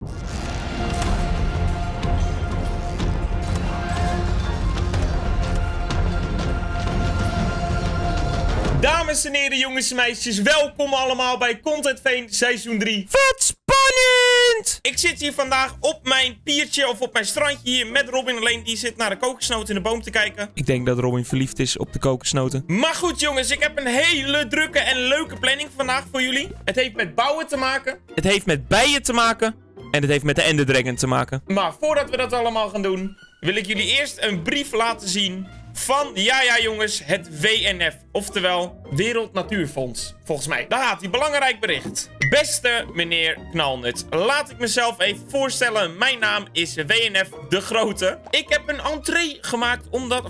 Dames en heren, jongens en meisjes, welkom allemaal bij Content Veen seizoen 3. Wat spannend! Ik zit hier vandaag op mijn piertje of op mijn strandje hier met Robin. Alleen die zit naar de kokosnoot in de boom te kijken. Ik denk dat Robin verliefd is op de kokosnoten. Maar goed jongens, ik heb een hele drukke en leuke planning vandaag voor jullie. Het heeft met bouwen te maken. Het heeft met bijen te maken. En het heeft met de Ender Dragon te maken. Maar voordat we dat allemaal gaan doen, wil ik jullie eerst een brief laten zien van, ja jongens, het WNF. Oftewel, Wereld Natuurfonds. Volgens mij. Daar gaat hij. Belangrijk bericht. Beste meneer Knalnut. Laat ik mezelf even voorstellen. Mijn naam is WNF de Grote. Ik heb een entree gemaakt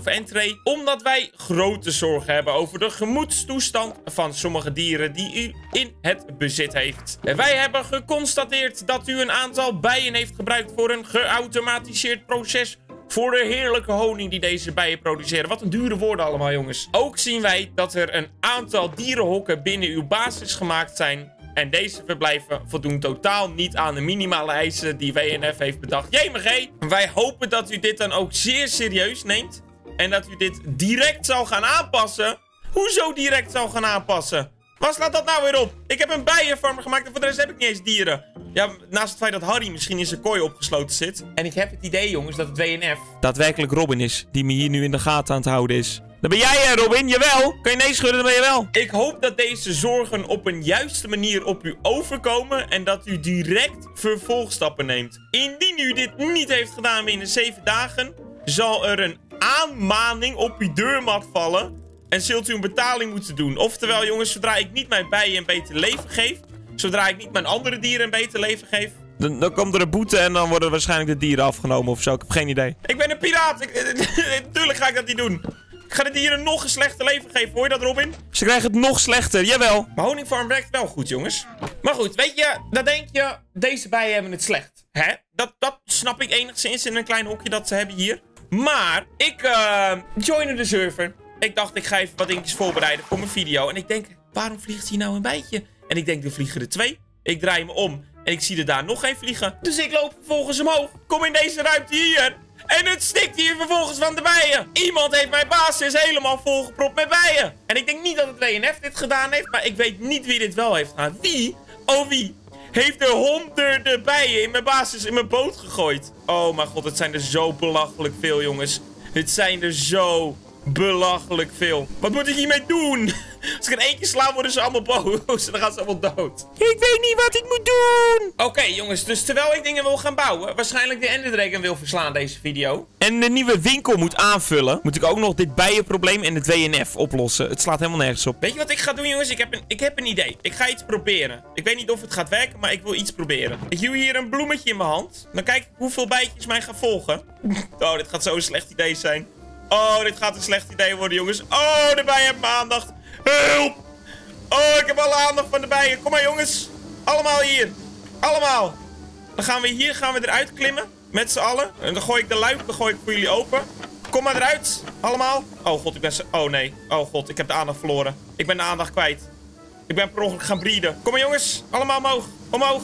omdat wij grote zorgen hebben over de gemoedstoestand van sommige dieren die u in het bezit heeft. Wij hebben geconstateerd dat u een aantal bijen heeft gebruikt voor een geautomatiseerd proces voor de heerlijke honing die deze bijen produceren. Wat een dure woorden allemaal, jongens. Ook zien wij dat er een aantal dierenhokken binnen uw basis gemaakt zijn. En deze verblijven voldoen totaal niet aan de minimale eisen die WNF heeft bedacht. JMG, wij hopen dat u dit dan ook zeer serieus neemt. En dat u dit direct zal gaan aanpassen. Hoezo direct zal gaan aanpassen? Waar slaat dat nou weer op? Ik heb een bijenfarm gemaakt en voor de rest heb ik niet eens dieren. Ja, naast het feit dat Harry misschien in zijn kooi opgesloten zit. En ik heb het idee, jongens, dat het WNF daadwerkelijk Robin is, die me hier nu in de gaten aan het houden is. Dan ben jij Robin, jawel. Kan je nee schudden, dan ben je wel. Ik hoop dat deze zorgen op een juiste manier op u overkomen en dat u direct vervolgstappen neemt. Indien u dit niet heeft gedaan binnen 7 dagen, zal er een aanmaning op uw deurmat vallen en zult u een betaling moeten doen. Oftewel, jongens, zodra ik niet mijn bijen een beter leven geef, zodra ik niet mijn andere dieren een beter leven geef, dan komt er een boete en dan worden waarschijnlijk de dieren afgenomen of zo. Ik heb geen idee. Ik ben een piraat. Tuurlijk ga ik dat niet doen. Ik ga de dieren nog een slechter leven geven. Hoor je dat, Robin? Ze krijgen het nog slechter. Jawel. Mijn honingfarm werkt wel goed, jongens. Maar goed, weet je, dan denk je, deze bijen hebben het slecht. Hè? Dat snap ik enigszins in een klein hokje dat ze hebben hier. Maar ik joinde de server. Ik dacht, ik ga even wat dingetjes voorbereiden voor mijn video. En ik denk, waarom vliegt hier nou een bijtje? En ik denk, er vliegen er 2. Ik draai me om en ik zie er daar nog 1 vliegen. Dus ik loop vervolgens omhoog. Kom in deze ruimte hier. En het stikt hier vervolgens van de bijen. Iemand heeft mijn basis helemaal volgepropt met bijen. En ik denk niet dat het WNF dit gedaan heeft. Maar ik weet niet wie dit wel heeft gedaan. Wie? Oh, wie? Heeft er honderden bijen in mijn basis in mijn boot gegooid. Oh mijn god, het zijn er zo belachelijk veel, jongens. Het zijn er zo belachelijk veel. Wat moet ik hiermee doen? Als ik in 1 keer sla, worden ze allemaal boos. En dan gaan ze allemaal dood. Ik weet niet wat ik moet doen. Oké, jongens. Dus terwijl ik dingen wil gaan bouwen, waarschijnlijk de Ender Dragon wil verslaan deze video, en de nieuwe winkel moet aanvullen, moet ik ook nog dit bijenprobleem en het WNF oplossen. Het slaat helemaal nergens op. Weet je wat ik ga doen, jongens? Ik heb een idee. Ik ga iets proberen. Ik weet niet of het gaat werken, maar ik wil iets proberen. Ik duw hier een bloemetje in mijn hand. Dan kijk ik hoeveel bijtjes mij gaan volgen. Oh, dit gaat zo'n slecht idee zijn. Oh, dit gaat een slecht idee worden, jongens. Oh, de bijen hebben mijn aandacht. Hulp! Oh, ik heb alle aandacht van de bijen. Kom maar, jongens. Allemaal hier. Allemaal. Dan gaan we hier eruit klimmen. Met z'n allen. En dan gooi ik de luik voor jullie open. Kom maar eruit. Allemaal. Oh god, oh nee. Oh god, ik heb de aandacht verloren. Ik ben de aandacht kwijt. Ik ben per ongeluk gaan breeden. Kom maar, jongens. Allemaal omhoog. Omhoog.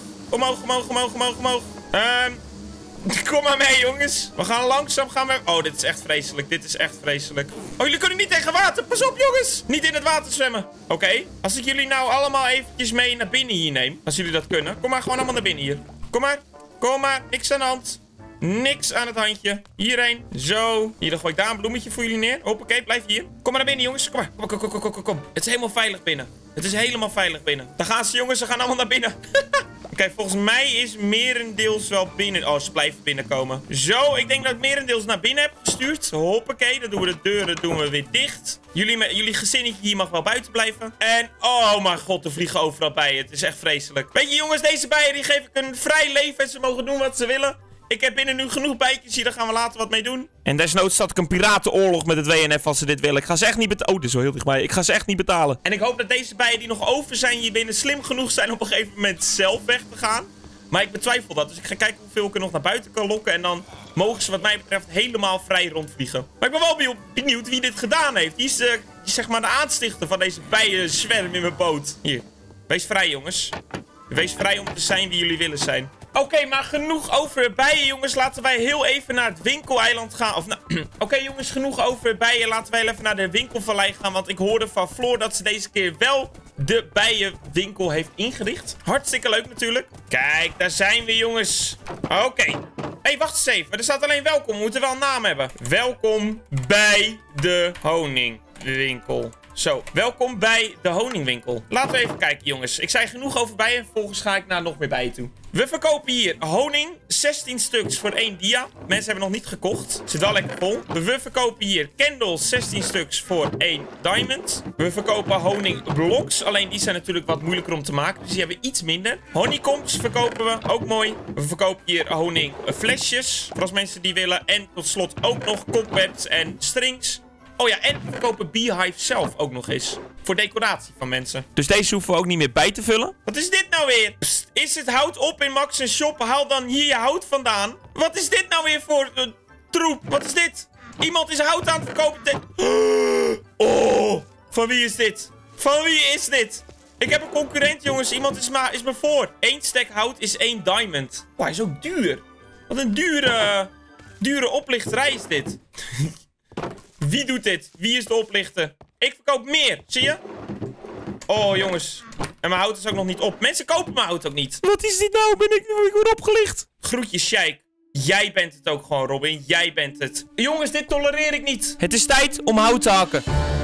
Omhoog. Kom maar mee, jongens. We gaan langzaam Oh, dit is echt vreselijk. Dit is echt vreselijk. Oh, jullie kunnen niet tegen water. Pas op, jongens. Niet in het water zwemmen. Oké. Als ik jullie nou allemaal eventjes mee naar binnen hier neem. Als jullie dat kunnen. Kom maar gewoon allemaal naar binnen hier. Kom maar. Kom maar. Niks aan de hand. Niks aan het handje. Hierheen. Zo. Hier, dan gooi ik daar een bloemetje voor jullie neer. Hoppakee, blijf hier. Kom maar naar binnen, jongens. Kom maar. Kom. Het is helemaal veilig binnen. Het is helemaal veilig binnen. Daar gaan ze, jongens. Ze gaan allemaal naar binnen. Oké, volgens mij is merendeels wel binnen. Oh, ze blijven binnenkomen. Zo, ik denk dat ik merendeels naar binnen heb gestuurd. Hoppakee, dan doen we de deuren weer dicht. Jullie gezinnetje hier mag wel buiten blijven. En, oh mijn god, er vliegen overal bijen. Het is echt vreselijk. Weet je, jongens, deze bijen die geef ik een vrij leven en ze mogen doen wat ze willen. Ik heb binnen nu genoeg bijtjes hier, daar gaan we later wat mee doen. En desnoods start ik een piratenoorlog met het WNF als ze dit willen. Ik ga ze echt niet betalen. Oh, dit is wel heel dichtbij. Ik ga ze echt niet betalen. En ik hoop dat deze bijen die nog over zijn hier binnen slim genoeg zijn op een gegeven moment zelf weg te gaan. Maar ik betwijfel dat. Dus ik ga kijken hoeveel ik er nog naar buiten kan lokken. En dan mogen ze wat mij betreft helemaal vrij rondvliegen. Maar ik ben wel benieuwd wie dit gedaan heeft. Die is zeg maar de aanstichter van deze bijenzwerm in mijn boot. Hier. Wees vrij, jongens. Wees vrij om te zijn wie jullie willen zijn. Oké, maar genoeg over bijen, jongens. Laten wij heel even naar het winkeleiland gaan. Of nou, oké, jongens, genoeg over bijen. Laten wij even naar de winkelvallei gaan. Want ik hoorde van Floor dat ze deze keer wel de bijenwinkel heeft ingericht. Hartstikke leuk natuurlijk. Kijk, daar zijn we, jongens. Oké. Hé, wacht eens even. Er staat alleen welkom. We moeten wel een naam hebben. Welkom bij de honingwinkel. Zo, welkom bij de honingwinkel. Laten we even kijken, jongens. Ik zei genoeg over bijen. Vervolgens ga ik naar nog meer bijen toe. We verkopen hier honing. 16 stuks voor 1 dia. Mensen hebben nog niet gekocht. Zit wel lekker vol. We verkopen hier candles. 16 stuks voor 1 diamond. We verkopen honingblocks. Alleen die zijn natuurlijk wat moeilijker om te maken. Dus die hebben iets minder. Honeycombs verkopen we. Ook mooi. We verkopen hier honingflesjes. Voor als mensen die willen. En tot slot ook nog cobwebs en strings. Oh ja, en we verkopen Beehive zelf ook nog eens. Voor decoratie van mensen. Dus deze hoeven we ook niet meer bij te vullen. Wat is dit nou weer? Psst, is het hout op in Max Shop? Haal dan hier je hout vandaan. Wat is dit nou weer voor troep? Wat is dit? Iemand is hout aan het verkopen. Oh, van wie is dit? Van wie is dit? Ik heb een concurrent, jongens. Iemand is me voor. 1 stack hout is 1 diamond. Oh, hij is ook duur. Wat een dure oplichterij is dit. Wie doet dit? Wie is de oplichter? Ik verkoop meer. Zie je? Oh, jongens. En mijn hout is ook nog niet op. Mensen kopen mijn hout ook niet. Wat is dit nou? Ik word opgelicht. Groetjes, Sheik. Jij bent het ook gewoon, Robin. Jij bent het. Jongens, dit tolereer ik niet. Het is tijd om hout te hakken.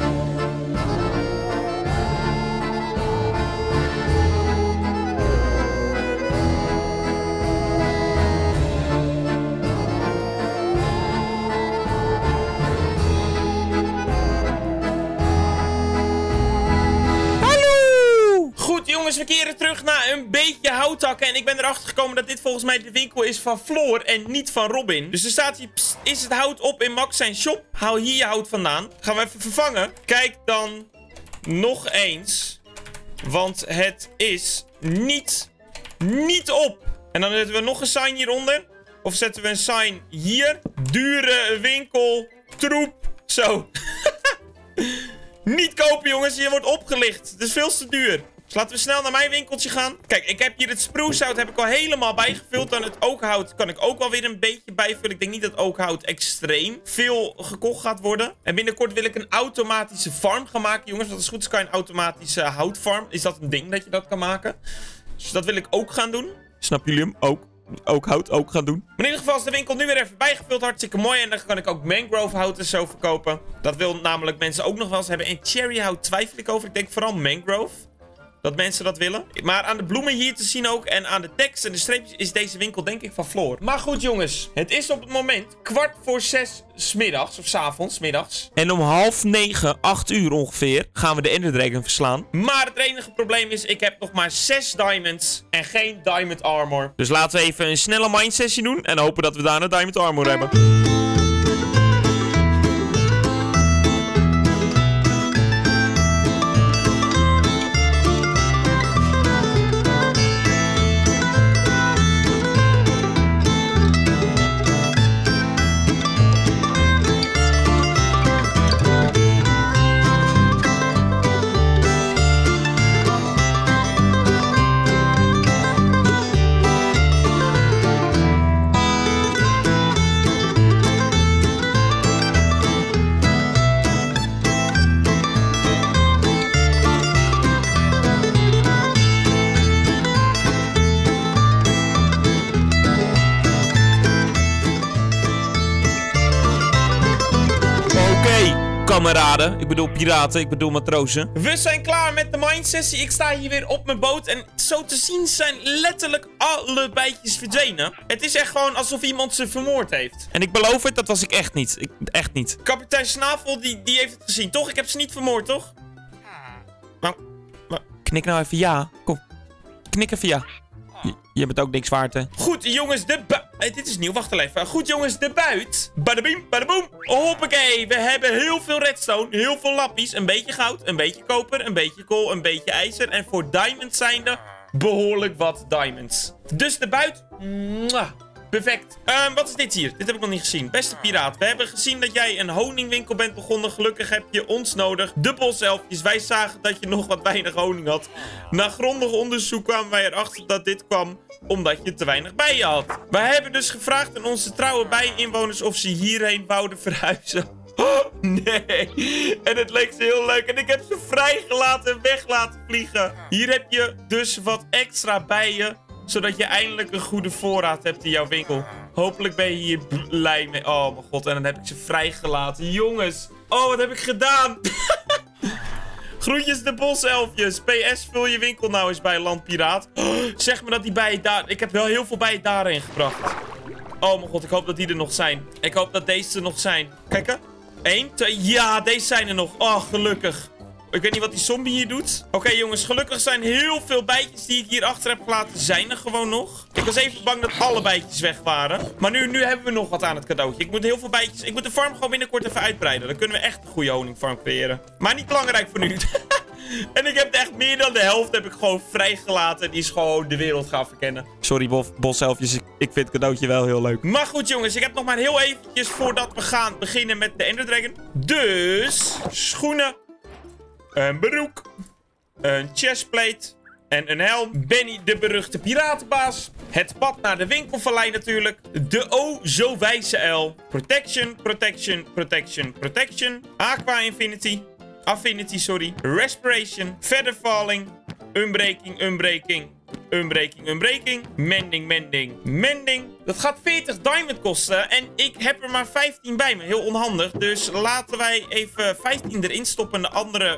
Jongens, we keren terug naar een beetje houthakken. En ik ben erachter gekomen dat dit volgens mij de winkel is van Floor en niet van Robin. Dus er staat hier, pst, is het hout op in Max zijn shop? Haal hier je hout vandaan. Gaan we even vervangen. Kijk dan nog eens. Want het is niet op. En dan zetten we nog een sign hieronder. Of zetten we een sign hier. Dure winkel. Troep. Zo. Niet kopen, jongens. Je wordt opgelicht. Het is veel te duur. Dus laten we snel naar mijn winkeltje gaan. Kijk, ik heb hier het sprucehout heb ik al helemaal bijgevuld. Dan het oakhout kan ik ook wel weer een beetje bijvullen. Ik denk niet dat oakhout extreem veel gekocht gaat worden. En binnenkort wil ik een automatische farm gaan maken, jongens. Want als het goed is kan je een automatische houtfarm. Is dat een ding dat je dat kan maken? Dus dat wil ik ook gaan doen. Snappen jullie hem? Ook hout ook gaan doen. Maar in ieder geval is de winkel nu weer even bijgevuld. Hartstikke mooi. En dan kan ik ook mangrove hout en zo verkopen. Dat wil namelijk mensen ook nog wel eens hebben. En cherryhout twijfel ik over. Ik denk vooral mangrove. Dat mensen dat willen. Maar aan de bloemen hier te zien ook. En aan de tekst en de streepjes is deze winkel denk ik van Floor. Maar goed, jongens. Het is op het moment 6:15 'smiddags. Of 's avonds, middags. En om 8:30, 8 uur ongeveer, gaan we de Ender Dragon verslaan. Maar het enige probleem is, ik heb nog maar 6 diamonds. En geen diamond armor. Dus laten we even een snelle mind sessie doen. En hopen dat we daar een diamond armor hebben. Kameraden, ik bedoel piraten, ik bedoel matrozen. We zijn klaar met de mindsessie. Ik sta hier weer op mijn boot en zo te zien zijn letterlijk alle bijtjes verdwenen. Het is echt gewoon alsof iemand ze vermoord heeft. En ik beloof het, dat was ik echt niet. Echt niet. Kapitein Snavel, die heeft het gezien, toch? Ik heb ze niet vermoord, toch? Maar knik nou even ja. Kom. Knik even ja. Je bent ook niks waard, hè? Goed, jongens, dit is nieuw, wacht even. Goed, jongens, de buit. Badabim, badaboom. Hoppakee, we hebben heel veel redstone, heel veel lappies, een beetje goud, een beetje koper, een beetje kool, een beetje ijzer. En voor diamonds zijnde behoorlijk wat diamonds. Dus de buit, Perfect. Wat is dit hier? Dit heb ik nog niet gezien. Beste piraat, we hebben gezien dat jij een honingwinkel bent begonnen. Gelukkig heb je ons nodig. De boselfjes. Wij zagen dat je nog wat weinig honing had. Na grondig onderzoek kwamen wij erachter dat dit kwam omdat je te weinig bijen had. Wij hebben dus gevraagd aan onze trouwe bijeninwoners of ze hierheen wouden verhuizen. Oh, nee. En het leek ze heel leuk. En ik heb ze vrijgelaten en weg laten vliegen. Hier heb je dus wat extra bijen, zodat je eindelijk een goede voorraad hebt in jouw winkel. Hopelijk ben je hier blij mee. Oh mijn god, en dan heb ik ze vrijgelaten. Jongens, oh wat heb ik gedaan? Groetjes de boselfjes. PS, vul je winkel nou eens bij Landpiraat. Oh, zeg me dat die bijen daar... Ik heb wel heel veel bijen daarheen gebracht. Oh mijn god, ik hoop dat die er nog zijn. Ik hoop dat deze er nog zijn. Kijk hè. 1, 2, ja, deze zijn er nog. Oh, gelukkig. Ik weet niet wat die zombie hier doet. Oké, jongens, gelukkig zijn heel veel bijtjes die ik hier achter heb gelaten, zijn er gewoon nog. Ik was even bang dat alle bijtjes weg waren. Maar nu hebben we nog wat aan het cadeautje. Ik moet heel veel bijtjes... Ik moet de farm gewoon binnenkort even uitbreiden. Dan kunnen we echt een goede honingfarm creëren. Maar niet belangrijk voor nu. En ik heb echt meer dan de helft heb ik gewoon vrijgelaten. Die is gewoon de wereld gaan verkennen. Sorry, boselfjes. Ik vind het cadeautje wel heel leuk. Maar goed, jongens. Ik heb nog maar heel eventjes voordat we gaan beginnen met de Ender Dragon. Dus, schoenen. Een broek. Een chestplate. En een helm. Benny, de beruchte piratenbaas. Het pad naar de winkelvallei natuurlijk. De o zo wijze L. Protection, protection, protection, protection. Aqua Infinity. Affinity, sorry. Respiration. Feather falling. Unbreaking, unbreaking. Unbreaking, unbreaking. Mending, mending, mending. Dat gaat 40 diamond kosten. En ik heb er maar 15 bij me. Heel onhandig. Dus laten wij even 15 erin stoppen. En de andere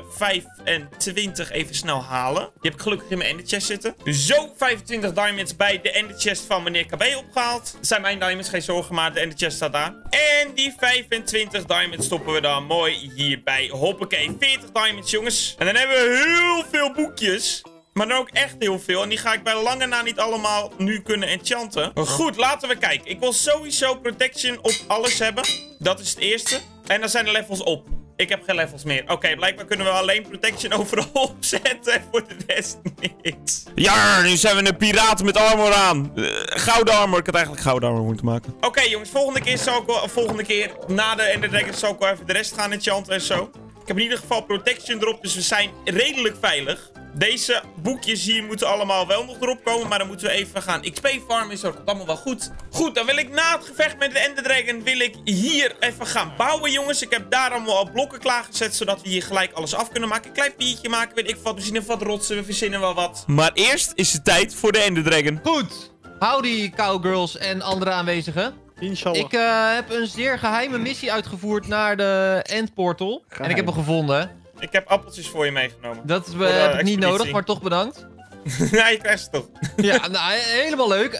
25 even snel halen. Die heb ik gelukkig in mijn ender chest zitten. Zo 25 diamonds bij de ender chest van meneer KB opgehaald. Dat zijn mijn diamonds, geen zorgen, maar de ender chest staat daar. En die 25 diamonds stoppen we dan mooi hierbij. Hoppakee, 40 diamonds, jongens. En dan hebben we heel veel boekjes. Maar dan ook echt heel veel. En die ga ik bij lange na niet allemaal nu kunnen enchanten. Maar goed, laten we kijken. Ik wil sowieso protection op alles hebben. Dat is het eerste. En dan zijn de levels op. Ik heb geen levels meer. Oké, blijkbaar kunnen we alleen protection overal opzetten. En voor de rest niks. Ja, nu zijn we een piraat met armor aan. Gouden armor. Ik had eigenlijk gouden armor moeten maken. Oké, jongens. Volgende keer na de Ender Dragon zal ik wel even de rest gaan enchanten en zo. Ik heb in ieder geval protection erop. Dus we zijn redelijk veilig. Deze boekjes hier moeten allemaal wel nog erop komen. Maar dan moeten we even gaan XP farmen. Zo, dat komt allemaal wel goed. Goed, dan wil ik na het gevecht met de Ender Dragon... wil ik hier even gaan bouwen, jongens. Ik heb daar allemaal al blokken klaargezet... zodat we hier gelijk alles af kunnen maken. Een klein piertje maken, weet ik wat. We zien even wat rotsen, we verzinnen wel wat. Maar eerst is het tijd voor de Ender Dragon. Goed. Howdy, cowgirls en andere aanwezigen. Inshallah. Ik heb een zeer geheime missie uitgevoerd naar de Endportal. Geheim. En ik heb hem gevonden. Ik heb appeltjes voor je meegenomen. Dat heb ik niet expeditie. nodig, maar toch bedankt. Ja, je krijgt ze toch. Ja, nou, helemaal leuk.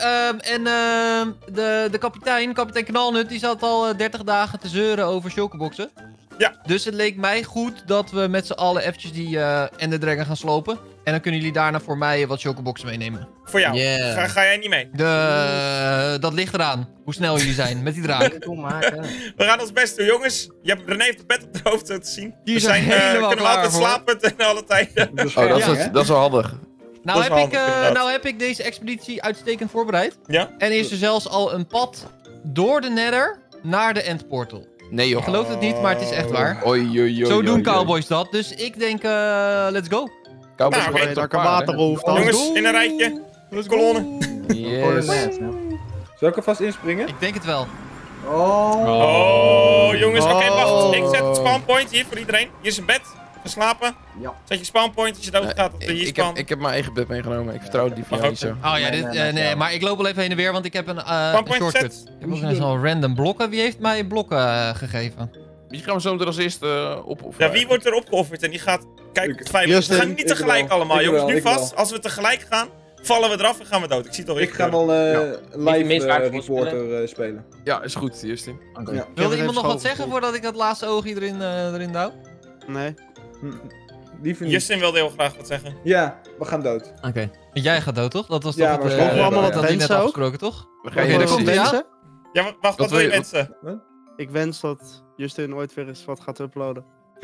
De kapitein Knalnut, die zat al 30 dagen te zeuren over chocoboxen. Ja. Dus het leek mij goed dat we met z'n allen eventjes die Ender Dragon gaan slopen. En dan kunnen jullie daarna voor mij wat chocoboxen meenemen. Voor jou. Yeah. Ga jij niet mee? Dat ligt eraan. Hoe snel jullie zijn met die draak. We gaan ons best doen, jongens. Je hebt René heeft het bed op de hoofd te zien. Die We zijn zijn, helemaal kunnen we altijd klaar voor. slapen ten alle tijden. Dat is wel handig. Nou, Dat is wel handig, inderdaad. nou heb ik deze expeditie uitstekend voorbereid. Ja? En is er zelfs al een pad door de Nether naar de Endportal. Nee joh. Ik geloof het niet, maar het is echt waar. Oei, oei, oei, Zo doen oei, cowboys dat. Dus ik denk, let's go. Cowboys Nou, oké, worden Daar toch kan paarden? waterhoofd aan. Jongens, in een rijtje. Kolonne. Yes. Zal ik er vast inspringen? Ik denk het wel. Oh, jongens. Oké, wacht. Ik zet het spawnpoint hier voor iedereen. Hier is een bed. Ga slapen. Ja. Zet je spawnpoint als je dood gaat. Dat hier spawn. Ik heb mijn eigen bed meegenomen. Ik vertrouw die van Mag jou niet ook. zo. Oh ja, nee, maar ik loop wel even heen en weer, want ik heb een Spawnpoint shortcut. set. Ik heb ook eens al random blokken. Wie heeft mij blokken gegeven? Wie gaan we zo meteen als eerste opofferen? Ja, wie wordt er opgeofferd en die gaat kijken of het veilig is. We Justin, gaan niet ik tegelijk wel. allemaal, Ik jongens. wel, Nu ik wel. vast. Als we tegelijk gaan, vallen we eraf en gaan we dood. Ik zie het al. Ik ga wel live reporter spelen. Ja, is goed, Justin. Ja. Wilde even iemand nog wat schoven. zeggen voordat ik dat laatste oogje erin douw? Nee. Liever niet. Justin wilde heel graag wat zeggen. Ja, we gaan dood. Oké. Jij gaat dood, toch? Dat was Ja, toch maar het, mogen we allemaal wat dat die net wensen ook? afgesproken, toch? We Oké, gaan daar hier komt Wat ie aan. wensen? Ja, wacht, wat wil je wensen? Ik wens dat Justin ooit weer eens wat gaat uploaden.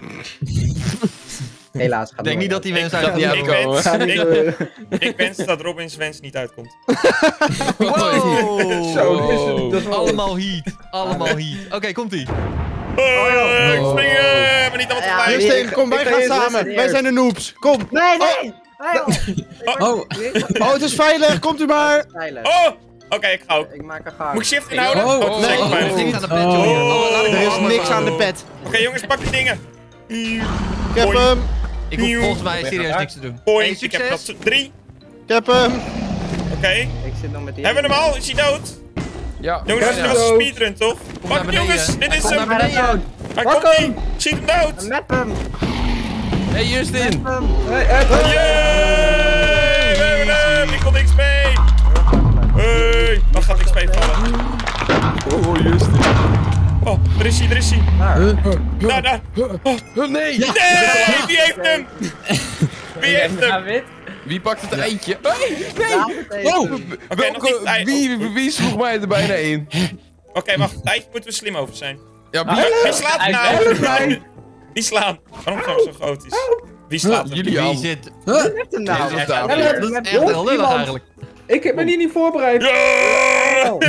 Helaas gaat Ik denk niet dat die mensen Dat niet uit Ik uitkomen. wens, Ga niet, ik wens dat Robin's wens niet uitkomt. Wow! Zo, Wow. Dat is wel Allemaal heat. Allemaal heat. Oké, komt-ie. Ik spring, maar niet allemaal Ja, tegelijk. Justin, kom, wij ik ga gaan eerst samen. Justin Wij eerst. zijn de noobs. Kom. Nee, nee! Oh, Oh, het is veilig. Komt u maar. Veilig. Oh! Oké, ik ga ook. Ik maak een gang. Moet ik shift inhouden? Oh, dat is nee. echt fijn. Ik ga de pet, joh. Laat ik Er is maar niks gewoon- aan de pet. Oké, jongens, pak die dingen. Ik heb Hoi. hem. Ik hoef volgens mij serieus niks te doen. Hoi, Hey, ik heb succes. dat 3. Ik heb hem. Oké. Ik zit nog met die... Hebben we hem al? Is hij dood? Ja. Jongens, Ja. dit was een speedrun, toch? Kom naar Pak beneden. jongens, dit Hij is komt hem. naar beneden. Hij Pak komt hem. niet. Ziet hem dood. Met hem! Hey Justin. Hey, Yay! We hebben hem. Ik kon XP. Hey, wat gaat XP vallen? Oh, Justin. Oh, er is hij, er is hij. Daar, daar. Nee. Nee, wie heeft hem? Wie heeft hem? Wie pakt het eitje? Hey, Oh! Oké, nog niet. Ei- wie sloeg mij er bijna in? Oké, wacht. Eigenlijk moeten we slim over zijn. Ja, Wie slaat hem nou? Wie slaat? Waarom zijn we zo chaotisch? Wie slaat hem? jullie Wie al. zit... Met hem nou? Jezus, Dat David. is echt heel lullig eigenlijk. Ik ben hier niet voorbereid. Ja! Oh.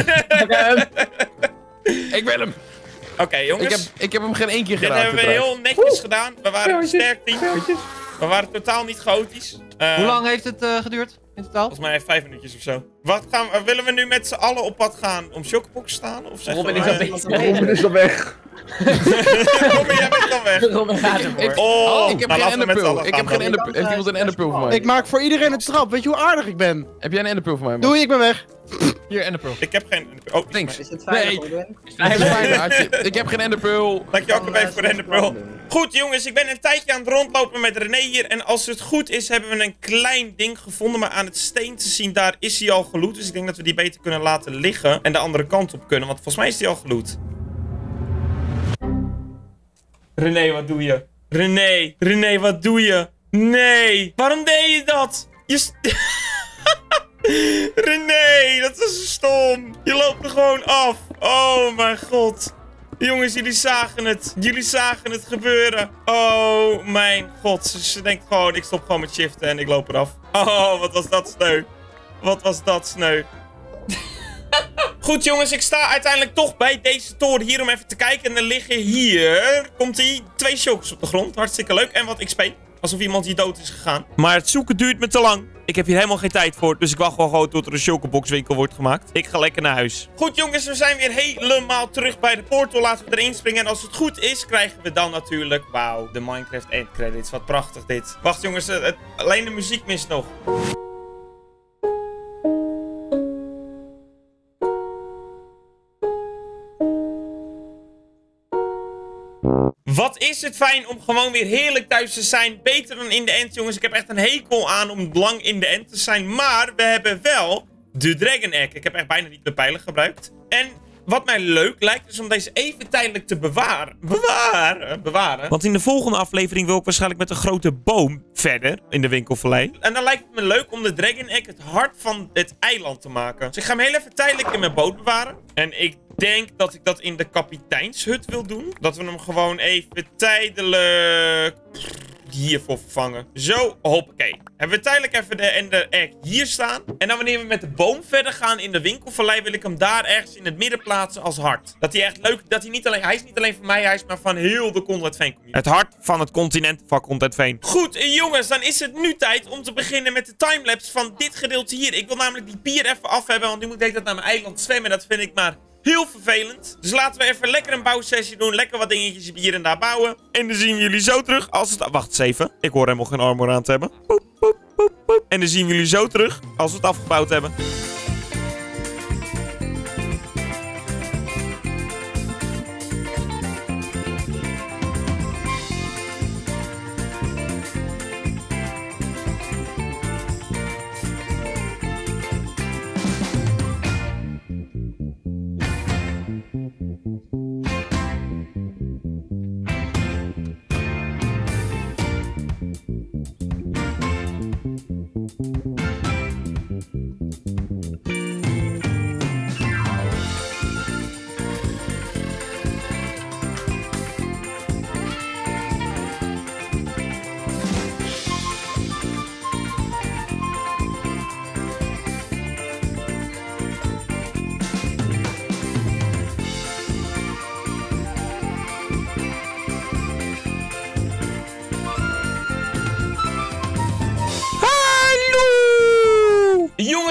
Ik wil hem. Oké, jongens. Ik heb hem geen één keer Dit gedaan. hebben we heel netjes gedaan. We waren een sterk team. We waren totaal niet chaotisch. Hoe lang heeft het geduurd in totaal? Volgens mij 5 minuutjes of zo. Willen we nu met z'n allen op pad gaan om Chocobox te staan? Of zeggen Robin we, is al bezig. Robin is al weg. Robin, jij bent dan weg. Robin gaat ervoor. Oh, Ik heb nou, geen laten we met z'n enderpul. allen Ik gaan heb geen dan. enderpul. Heeft iemand een enderpul voor mij? Ik maak voor iedereen het strap. Weet je hoe aardig ik ben? Heb jij een enderpul voor mij, man? Doei, ik ben weg. Hier, enderpearl. Ik heb geen... Oh, Thanks. Is het veilig, Nee. Robin? Dat is fijn, Aartje. Ik heb geen enderpul. Dank je ook even voor de enderpearl. Goed jongens, ik ben een tijdje aan het rondlopen met René hier. En als het goed is, hebben we een klein ding gevonden. Maar aan het steen te zien, daar is hij al geloot. Dus ik denk dat we die beter kunnen laten liggen. En de andere kant op kunnen, want volgens mij is hij al geloot. René, wat doe je? René, wat doe je? Nee, waarom deed je dat? René, dat is stom. Je loopt er gewoon af. Oh mijn god. Jongens, jullie zagen het. Jullie zagen het gebeuren. Oh mijn god. Ze denkt gewoon, ik stop gewoon met shiften en ik loop eraf. Oh, wat was dat sneu. Wat was dat sneu. Goed jongens, ik sta uiteindelijk toch bij deze toren hier om even te kijken. En er liggen hier, komt-ie, 2 chocos op de grond. Hartstikke leuk. En wat XP. Alsof iemand hier dood is gegaan. Maar het zoeken duurt me te lang. Ik heb hier helemaal geen tijd voor. Dus ik wacht gewoon tot er een chocoboxwinkel wordt gemaakt. Ik ga lekker naar huis. Goed jongens, we zijn weer helemaal terug bij de portal. Laten we erin springen. En als het goed is, krijgen we dan natuurlijk... Wauw, de Minecraft end credits. Wat prachtig dit. Wacht jongens, alleen de muziek mist nog. Wat is het fijn om gewoon weer heerlijk thuis te zijn. Beter dan in de end, jongens. Ik heb echt een hekel aan om lang in de end te zijn. Maar we hebben wel de Dragon Egg. Ik heb echt bijna niet de pijlen gebruikt. En wat mij leuk lijkt is om deze even tijdelijk te bewaren. Bewaren. Want in de volgende aflevering wil ik waarschijnlijk met een grote boom verder in de winkelvallei. En dan lijkt het me leuk om de Dragon Egg het hart van het eiland te maken. Dus ik ga hem heel even tijdelijk in mijn boot bewaren. En ik denk dat ik dat in de kapiteinshut wil doen. Dat we hem gewoon even tijdelijk hiervoor vervangen. Zo, hoppakee. Hebben we tijdelijk even de Ender Egg hier staan. En dan wanneer we met de boom verder gaan in de winkelvallei, wil ik hem daar ergens in het midden plaatsen als hart. Dat hij echt leuk, dat hij niet alleen, hij is niet alleen van mij, hij is maar van heel de Content Veen community. Het hart van het continent van Content Veen. Goed, jongens, dan is het nu tijd om te beginnen met de timelapse van dit gedeelte hier. Ik wil namelijk die pier even af hebben, want nu moet ik dat naar mijn eiland zwemmen. Dat vind ik maar heel vervelend. Dus laten we even lekker een bouwsessie doen. Lekker wat dingetjes hier en daar bouwen. En dan zien we jullie zo terug als het... Wacht eens even. Ik hoor helemaal geen armor aan te hebben. Boep, boep, boep, boep. En dan zien we jullie zo terug als we het afgebouwd hebben.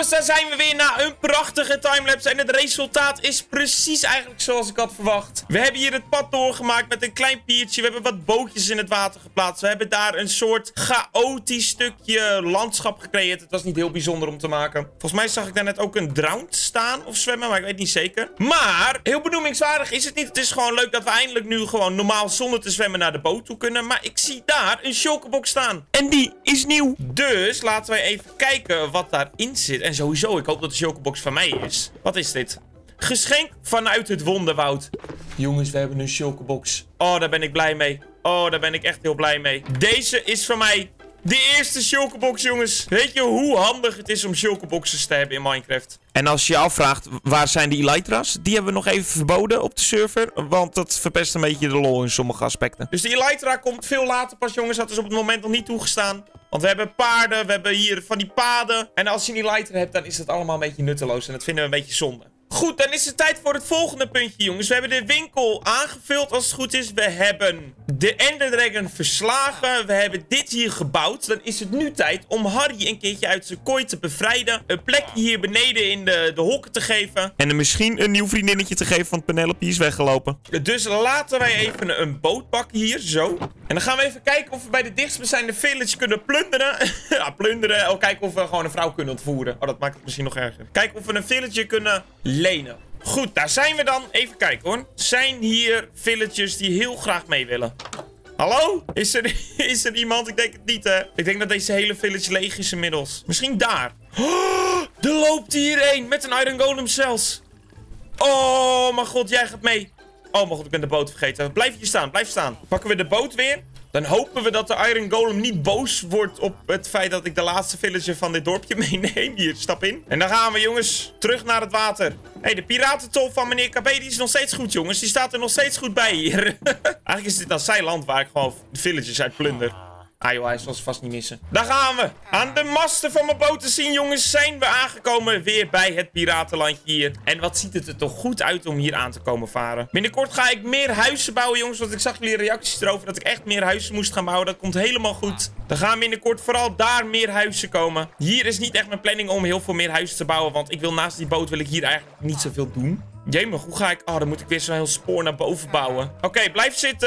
Jongens, daar zijn we weer na een prachtige timelapse. En het resultaat is precies eigenlijk zoals ik had verwacht. We hebben hier het pad doorgemaakt met een klein piertje. We hebben wat bootjes in het water geplaatst. We hebben daar een soort chaotisch stukje landschap gecreëerd. Het was niet heel bijzonder om te maken. Volgens mij zag ik daar net ook een drowned staan of zwemmen, maar ik weet niet zeker. Maar heel benoemingswaardig is het niet. Het is gewoon leuk dat we eindelijk nu gewoon normaal zonder te zwemmen naar de boot toe kunnen. Maar ik zie daar een shulkerbox staan. En die is nieuw. Dus laten we even kijken wat daarin zit. En sowieso, ik hoop dat de shulkerbox van mij is. Wat is dit? Geschenk vanuit het wonderwoud. Jongens, we hebben een shulkerbox. Oh, daar ben ik blij mee. Oh, daar ben ik echt heel blij mee. Deze is van mij. De eerste shulkerbox, jongens. Weet je hoe handig het is om shulkerboxes te hebben in Minecraft? En als je je afvraagt, waar zijn die elytras? Die hebben we nog even verboden op de server. Want dat verpest een beetje de lol in sommige aspecten. Dus die elytra komt veel later pas, jongens. Dat is op het moment nog niet toegestaan. Want we hebben paarden, we hebben hier van die paden. En als je een elytra hebt, dan is dat allemaal een beetje nutteloos. En dat vinden we een beetje zonde. Goed, dan is het tijd voor het volgende puntje, jongens. We hebben de winkel aangevuld, als het goed is. We hebben de Ender Dragon verslagen. We hebben dit hier gebouwd. Dan is het nu tijd om Harry een keertje uit zijn kooi te bevrijden. Een plekje hier beneden in de hokken te geven. En hem misschien een nieuw vriendinnetje te geven, want Penelope is weggelopen. Dus laten wij even een boot pakken hier, zo. En dan gaan we even kijken of we bij de dichtstbijzijnde village kunnen plunderen. Ja, plunderen. Oh, kijken of we gewoon een vrouw kunnen ontvoeren. Oh, dat maakt het misschien nog erger. Kijken of we een village kunnen lenen. Goed, daar zijn we dan. Even kijken hoor. Zijn hier villagers die heel graag mee willen? Hallo? Is er iemand? Ik denk het niet, hè. Ik denk dat deze hele village leeg is inmiddels. Misschien daar. Oh, er loopt hier een met een iron golem zelfs. Oh, mijn god, jij gaat mee. Oh, mijn god, ik ben de boot vergeten. Blijf hier staan, blijf staan. Pakken we de boot weer. Dan hopen we dat de Iron Golem niet boos wordt op het feit dat ik de laatste villager van dit dorpje meeneem. Hier, stap in. En dan gaan we, jongens, terug naar het water. Hé, de piratentol van meneer KB, die is nog steeds goed, jongens. Die staat er nog steeds goed bij hier. Eigenlijk is dit dan zijn land waar ik gewoon de villagers uit plunder. Ah joh, hij zal ze vast niet missen. Daar gaan we. Aan de masten van mijn boot te zien, jongens, zijn we aangekomen weer bij het piratenlandje hier. En wat ziet het er toch goed uit om hier aan te komen varen. Binnenkort ga ik meer huizen bouwen, jongens. Want ik zag jullie reacties erover dat ik echt meer huizen moest gaan bouwen. Dat komt helemaal goed. Dan gaan binnenkort vooral daar meer huizen komen. Hier is niet echt mijn planning om heel veel meer huizen te bouwen. Want ik wil naast die boot wil ik hier eigenlijk niet zoveel doen. Jemig, hoe ga ik... Oh, dan moet ik weer zo'n heel spoor naar boven bouwen. Oké, blijf zitten.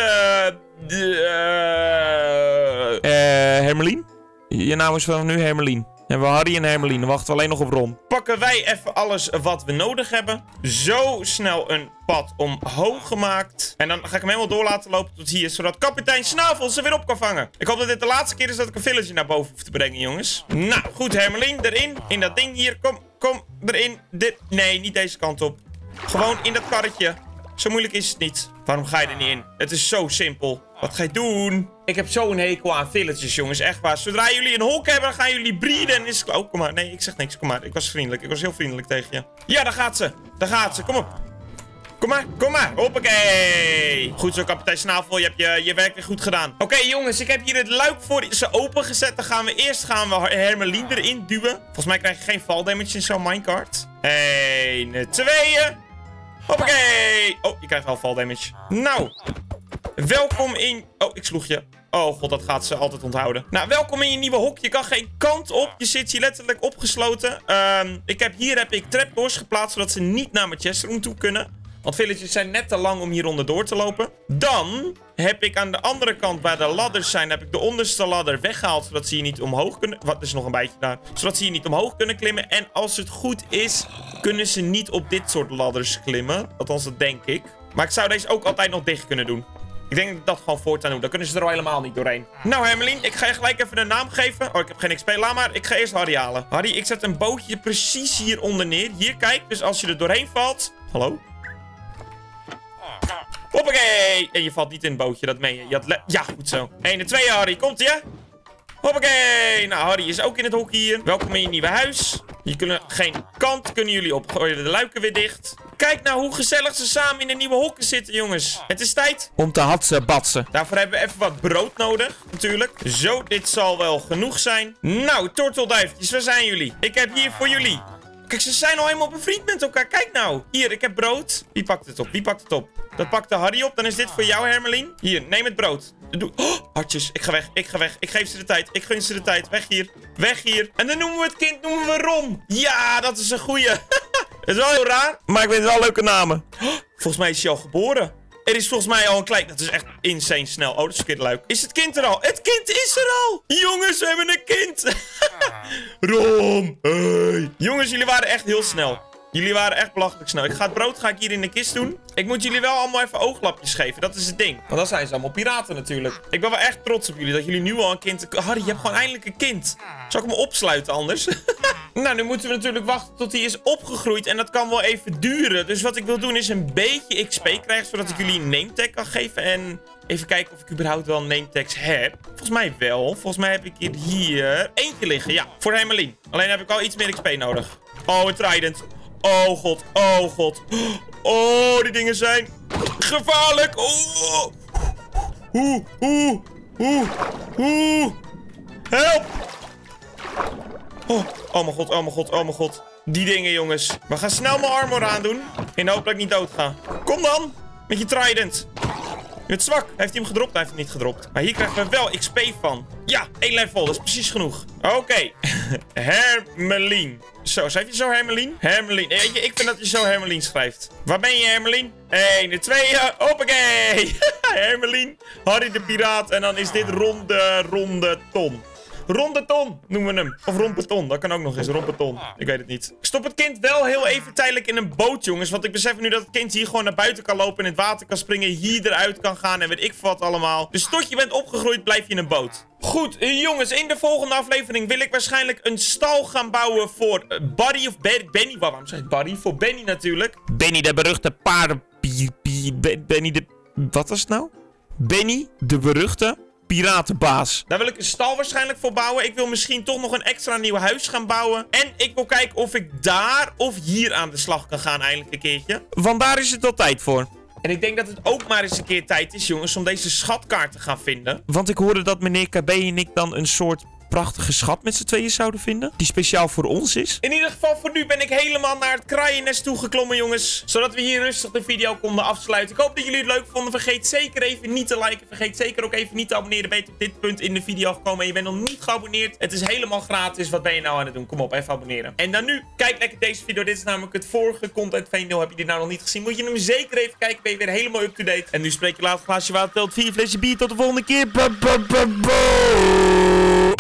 Hermelien? Je naam is vanaf nu Hermelien. En we hebben Harry en Hermelien. Dan wachten we alleen nog op Ron. Pakken wij even alles wat we nodig hebben. Zo snel een pad omhoog gemaakt. En dan ga ik hem helemaal door laten lopen tot hier. Zodat kapitein Snavel ze weer op kan vangen. Ik hoop dat dit de laatste keer is dat ik een village naar boven hoef te brengen, jongens. Nou, goed, Hermelien. Erin. In dat ding hier. Kom, erin. Nee, niet deze kant op. Gewoon in dat karretje. Zo moeilijk is het niet. Waarom ga je er niet in? Het is zo simpel. Wat ga je doen? Ik heb zo'n hekel aan villages, jongens. Echt waar. Zodra jullie een hok hebben, dan gaan jullie breeden. En is... Oh, kom maar. Nee, ik zeg niks. Kom maar. Ik was vriendelijk. Ik was heel vriendelijk tegen je. Ja, daar gaat ze. Daar gaat ze. Kom op. Kom maar. Hoppakee. Goed zo, kapitein Snavel. Je hebt je werk weer goed gedaan. Oké, jongens. Ik heb hier het luik voor ze opengezet. Dan gaan we eerst Hermelien erin duwen. Volgens mij krijg je geen fall damage in zo'n minecart. 1, 2. Hoppakee. Oh, je krijgt wel fall damage. Nou. Welkom in... Oh, ik sloeg je. Oh god, dat gaat ze altijd onthouden. Nou, welkom in je nieuwe hok. Je kan geen kant op. Je zit hier letterlijk opgesloten. Hier heb ik trapdoors geplaatst, zodat ze niet naar mijn chestroom toe kunnen. Want villagers zijn net te lang om hier onderdoor te lopen. Dan heb ik aan de andere kant, waar de ladders zijn, heb ik de onderste ladder weggehaald, zodat ze hier niet omhoog kunnen... Wat is nog een beetje daar? Zodat ze hier niet omhoog kunnen klimmen. En als het goed is, kunnen ze niet op dit soort ladders klimmen. Althans, dat denk ik. Maar ik zou deze ook altijd nog dicht kunnen doen. Ik denk dat ik dat gewoon voortaan doe. Dan kunnen ze er al helemaal niet doorheen. Nou, Hermelien, ik ga je gelijk even een naam geven. Oh, ik heb geen XP. Laat maar. Ik ga eerst Harry halen. Harry, ik zet een bootje precies hieronder neer. Hier, kijk. Dus als je er doorheen valt... Hallo? Hoppakee! En je valt niet in het bootje, dat meen je. Ja, goed zo. 1 en 2, Harry. Komt-ie, hè? Hoppakee! Nou, Harry is ook in het hokje hier. Welkom in je nieuwe huis. Hier kunnen geen kant, kunnen jullie opgooien. De luiken weer dicht. Kijk nou hoe gezellig ze samen in de nieuwe hokken zitten, jongens. Het is tijd om te hatsen-batsen. Daarvoor hebben we even wat brood nodig, natuurlijk. Zo, dit zal wel genoeg zijn. Nou, tortelduifjes, waar zijn jullie? Ik heb hier voor jullie Kijk, ze zijn al helemaal bevriend met elkaar. Kijk nou. Hier, ik heb brood. Wie pakt het op? Wie pakt het op? Dat pakt de Harry op. Dan is dit voor jou, Hermelien. Hier, neem het brood. Doe. Oh, hartjes. Ik ga weg. Ik ga weg. Ik geef ze de tijd. Ik gun ze de tijd. Weg hier. Weg hier. En dan noemen we het kind Ron. Ja, dat is een goeie. Het is wel heel raar, maar ik vind het wel leuke namen. Oh, volgens mij is hij al geboren. Er is volgens mij al een klein... Dat is echt insane snel. Oh, dat is verkeerd leuk. Is het kind er al? Het kind is er al! Jongens, we hebben een kind! Ron! Hey! Jongens, jullie waren echt heel snel. Jullie waren echt belachelijk snel. Ik ga het brood hier in de kist doen. Ik moet jullie wel allemaal even ooglapjes geven. Dat is het ding. Want dan zijn ze allemaal piraten natuurlijk. Ik ben wel echt trots op jullie. Dat jullie nu al een kind... Harry, je hebt gewoon eindelijk een kind. Zal ik hem opsluiten anders? Nou, nu moeten we natuurlijk wachten tot hij is opgegroeid. En dat kan wel even duren. Dus wat ik wil doen is een beetje XP krijgen. Zodat ik jullie een nametag kan geven. En even kijken of ik überhaupt wel nametags heb. Volgens mij wel. Volgens mij heb ik hier eentje liggen. Ja, voor Hermelien. Alleen heb ik al iets meer XP nodig. Oh, een trident. Oh god, oh god. Oh, die dingen zijn gevaarlijk. Oh. Help. Oh mijn god, oh mijn god, oh mijn god. Die dingen, jongens. We gaan snel mijn armor aandoen. In de hoop dat ik niet dood ga. Kom dan, met je trident. Je bent zwak. Heeft hij hem gedropt? Hij heeft hem niet gedropt. Maar hier krijgen we wel XP van. Ja, 1 level. Dat is precies genoeg. Oké. Hermelien. Zo, schrijf je zo Hermelien? Hermelien. Weet je, ik vind dat je zo Hermelien schrijft. Waar ben je, Hermelien? 1, 2, hoppakee. Hermelien. Harry de piraat. En dan is dit ronde ton. Rondeton noemen we hem. Of rompeton. Dat kan ook nog eens. Rompeton. Ik weet het niet. Ik stop het kind wel heel even tijdelijk in een boot, jongens. Want ik besef nu dat het kind hier gewoon naar buiten kan lopen. In het water kan springen. Hier eruit kan gaan. En weet ik wat allemaal. Dus tot je bent opgegroeid, blijf je in een boot. Goed, jongens. In de volgende aflevering wil ik waarschijnlijk een stal gaan bouwen voor Buddy of Benny. Waarom zeg ik Buddy? Voor Benny natuurlijk. Benny de beruchte paarden... Benny de... Wat was het nou? Benny de beruchte... piratenbaas. Daar wil ik een stal waarschijnlijk voor bouwen. Ik wil misschien toch nog een extra nieuw huis gaan bouwen. En ik wil kijken of ik daar of hier aan de slag kan gaan eindelijk een keertje. Want daar is het wel tijd voor. En ik denk dat het ook maar eens een keer tijd is, jongens, om deze schatkaart te gaan vinden. Want ik hoorde dat meneer KB en ik dan een soort prachtige schat met z'n tweeën zouden vinden. Die speciaal voor ons is. In ieder geval, voor nu ben ik helemaal naar het kraaiennest toegeklommen, jongens. Zodat we hier rustig de video konden afsluiten. Ik hoop dat jullie het leuk vonden. Vergeet zeker even niet te liken. Vergeet zeker ook even niet te abonneren. Ben je op dit punt in de video gekomen en je bent nog niet geabonneerd. Het is helemaal gratis. Wat ben je nou aan het doen? Kom op, even abonneren. En dan nu, kijk lekker deze video. Dit is namelijk het vorige Content Fame deel. Heb je dit nou nog niet gezien? Moet je hem zeker even kijken. Ben je weer helemaal up-to-date. En nu spreek je later glaasje water, telt 4 flesje bier. Tot de volgende keer.